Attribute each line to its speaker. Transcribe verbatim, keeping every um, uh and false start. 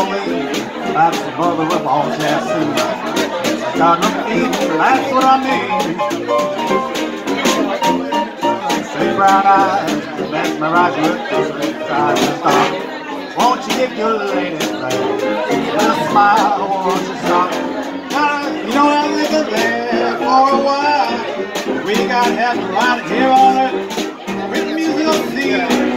Speaker 1: on me. That's the mother of all chassis. Got no feet, that's what I mean. Say brown eyes, mesmerize with try to stop. Won't you give your lady back? With a smile, won't you stop? You know I live in there for a while. We gotta have to ride here on earth with the music of the sea.